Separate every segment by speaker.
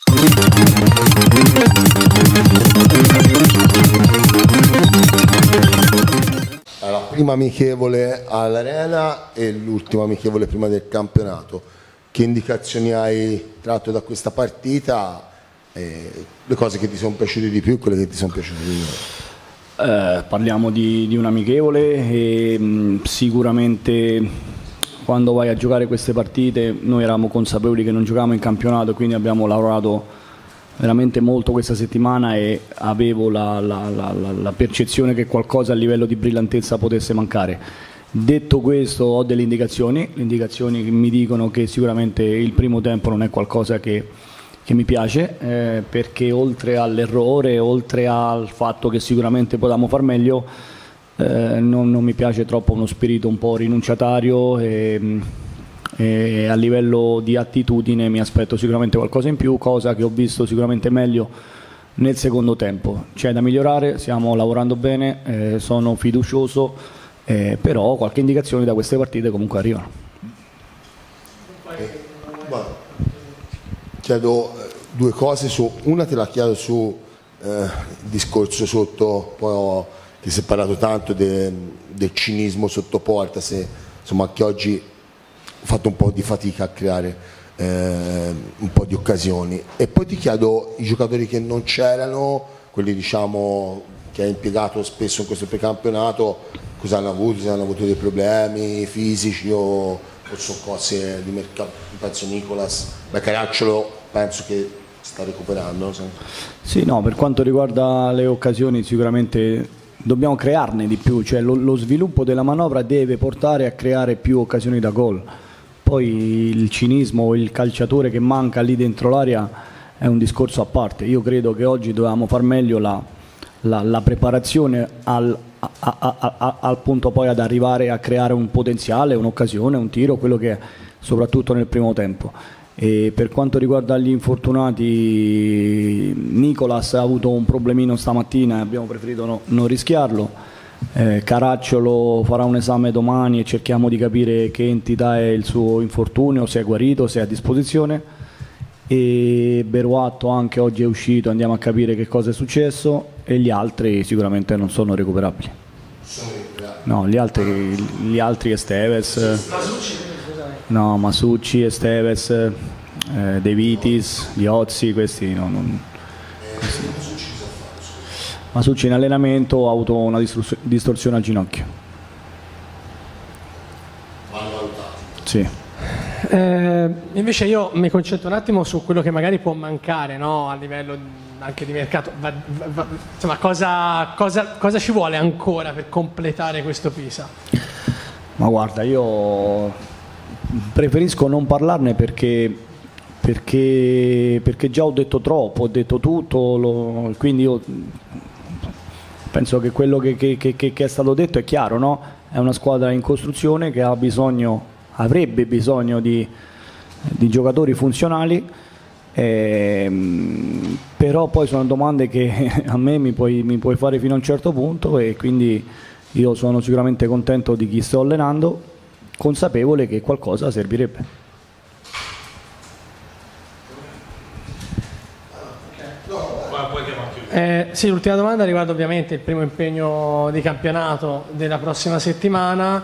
Speaker 1: La prima amichevole all'Arena e l'ultima amichevole prima del campionato. Che indicazioni hai tratto da questa partita? Le cose che ti sono piaciute di più e quelle che ti sono piaciute di meno?
Speaker 2: Parliamo di un amichevole e sicuramente quando vai a giocare queste partite noi eravamo consapevoli che non giocavamo in campionato, quindi abbiamo lavorato veramente molto questa settimana e avevo la percezione che qualcosa a livello di brillantezza potesse mancare. Detto questo, ho delle indicazioni che mi dicono che sicuramente il primo tempo non è qualcosa che mi piace, perché oltre all'errore, oltre al fatto che sicuramente potevamo far meglio, non mi piace troppo uno spirito un po' rinunciatario e a livello di attitudine mi aspetto sicuramente qualcosa in più, cosa che ho visto sicuramente meglio nel secondo tempo. C'è da migliorare, stiamo lavorando bene, sono fiducioso, però qualche indicazione da queste partite comunque arrivano.
Speaker 1: Chiedo due cose, una te la chiedo su il discorso sotto, poi che si è parlato tanto del cinismo sotto porta, se insomma che oggi ho fatto un po' di fatica a creare un po' di occasioni, e poi ti chiedo i giocatori che non c'erano, quelli diciamo che hai impiegato spesso in questo precampionato, cosa hanno avuto, se hanno avuto dei problemi fisici o sono cose di mercato. Penso Nicolas, Caracciolo penso che sta recuperando.
Speaker 2: Sì, no, per quanto riguarda le occasioni sicuramente dobbiamo crearne di più, cioè lo sviluppo della manovra deve portare a creare più occasioni da gol. Poi il cinismo, il calciatore che manca lì dentro l'area è un discorso a parte. Io credo che oggi dovevamo far meglio la preparazione al punto poi ad arrivare a creare un potenziale, un'occasione, un tiro, quello che è soprattutto nel primo tempo. E per quanto riguarda gli infortunati, Nicolas ha avuto un problemino stamattina e abbiamo preferito non rischiarlo. Caracciolo farà un esame domani e cerchiamo di capire che entità è il suo infortunio, se è guarito, se è a disposizione. E Beruatto anche oggi è uscito, andiamo a capire che cosa è successo, e gli altri sicuramente non sono recuperabili. No, gli altri Esteves, no, Masucci, Esteves, De Vitis, Liozzi, questi no, questi no. Masucci in allenamento ha avuto una distorsione al ginocchio. Sì.
Speaker 3: Invece io mi concentro un attimo su quello che magari può mancare, no? A livello anche di mercato. Insomma, cosa ci vuole ancora per completare questo Pisa?
Speaker 2: Ma guarda, io preferisco non parlarne perché già ho detto troppo, ho detto tutto, quindi io penso che quello che è stato detto è chiaro, no? È una squadra in costruzione che avrebbe bisogno di giocatori funzionali, però poi sono domande che a me mi puoi fare fino a un certo punto, e quindi io sono sicuramente contento di chi sto allenando, consapevole che qualcosa servirebbe.
Speaker 3: Sì, l'ultima domanda riguarda ovviamente il primo impegno di campionato della prossima settimana.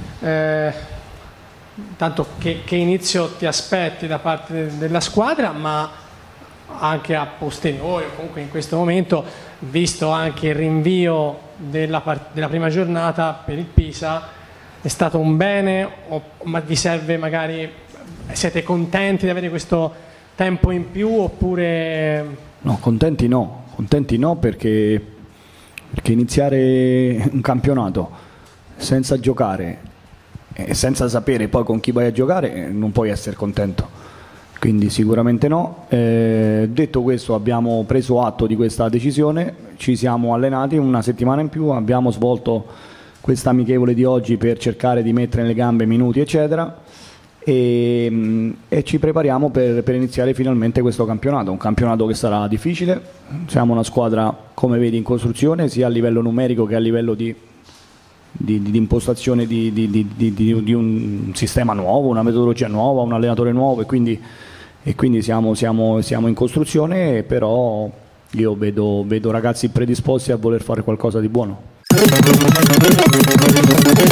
Speaker 3: Tanto che inizio ti aspetti da parte della squadra, ma anche a posteriori, comunque in questo momento, visto anche il rinvio della prima giornata per il Pisa, è stato un bene ma vi serve, magari siete contenti di avere questo tempo in più oppure...
Speaker 2: No, contenti no, perché iniziare un campionato senza giocare e senza sapere poi con chi vai a giocare non puoi essere contento, quindi sicuramente no. Detto questo, abbiamo preso atto di questa decisione, ci siamo allenati una settimana in più, abbiamo svolto questa amichevole di oggi per cercare di mettere nelle gambe minuti eccetera, e ci prepariamo per iniziare finalmente questo campionato, un campionato che sarà difficile. Siamo una squadra, come vedi, in costruzione sia a livello numerico che a livello di impostazione di un sistema nuovo, una metodologia nuova, un allenatore nuovo, e quindi e quindi siamo in costruzione, però io vedo ragazzi predisposti a voler fare qualcosa di buono.